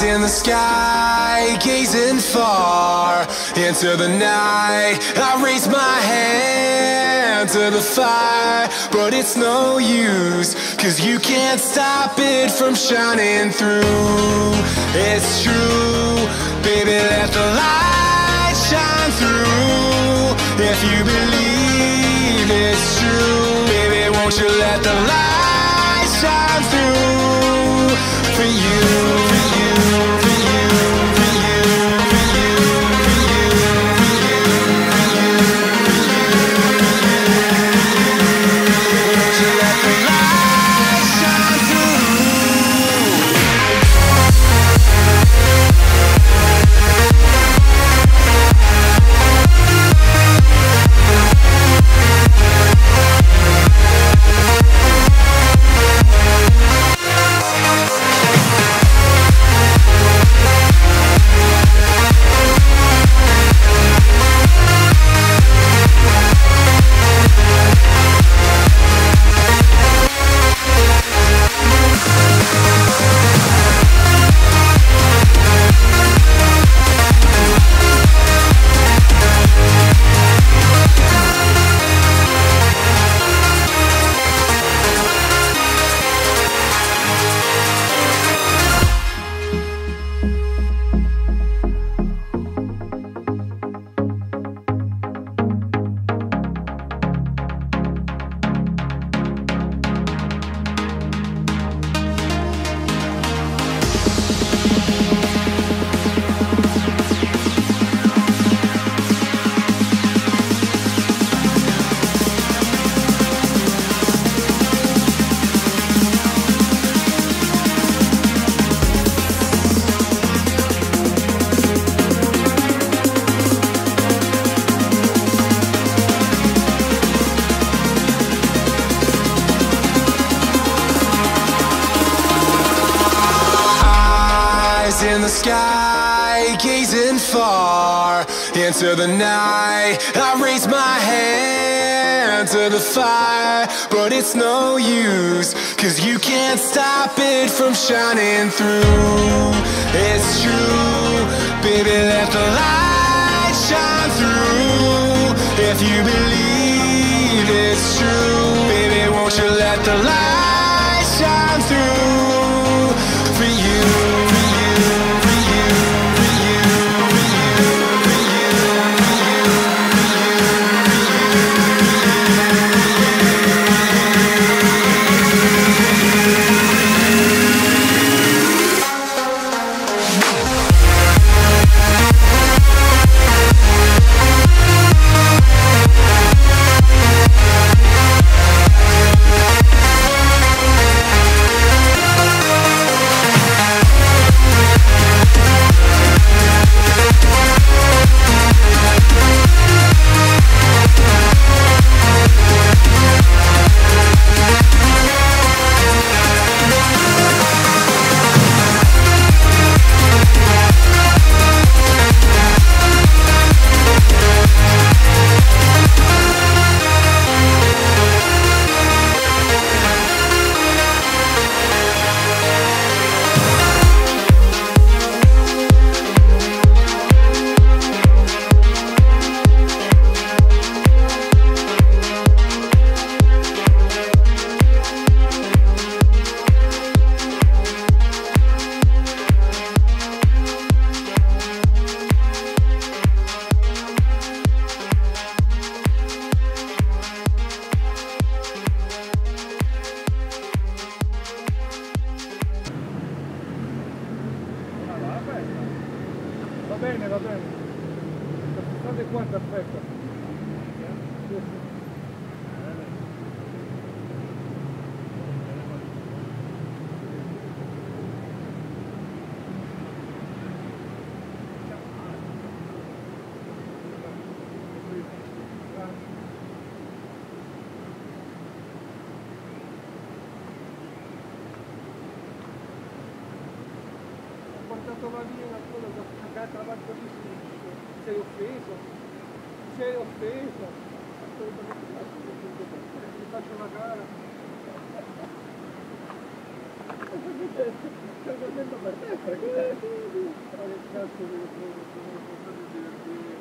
in the sky, gazing far into the night. I raise my hand to the fire, but it's no use, 'cause you can't stop it from shining through. It's true, baby, let the light shine through. If you believe it's true, baby, won't you let the light shine through for you, for you, for you, for you, for you, for you, for you, for you, won't you let the light shine through? In the sky, gazing far into the night. I raise my hand to the fire, but it's no use, 'cause you can't stop it from shining through. It's true, baby, let the light shine through. If you believe it's true, baby, won't you let the light shine through for you, for you, for you, for you, for you, for you, for you, va bene. State qua, perfetto. Sì, sì. Portato la via quello che ha cagato avanti di sinistra. Sei offeso? Sei offeso? Assolutamente no. Ti faccio una gara. Stai dormendo per te, perché? Ma che cazzo di divertire?